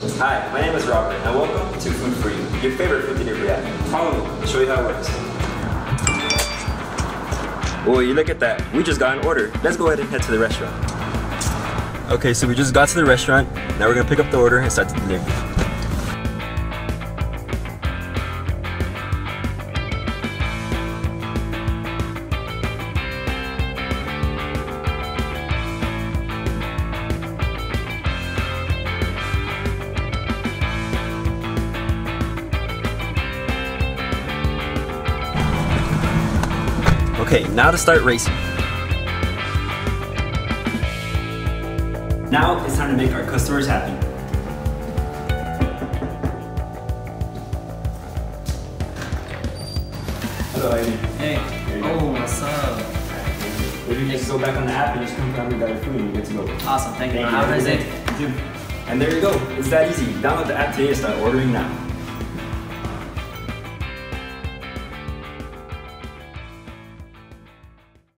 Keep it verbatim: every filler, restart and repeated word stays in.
Hi, my name is Robert, and welcome to Food for You, your favorite food delivery app. Follow me, I'll show you how it works. Well, you look at that. We just got an order. Let's go ahead and head to the restaurant. Okay, so we just got to the restaurant. Now we're gonna pick up the order and start the delivery. Okay, now to start racing. Now it's time to make our customers happy. Hello, Amy. Hey. Oh, what's up? If you just go back on the app and just confirm you got your food and you're good to go. Awesome, thank you. Thank How you. does it do? And there you go. It's that easy. Download the app today and start ordering now.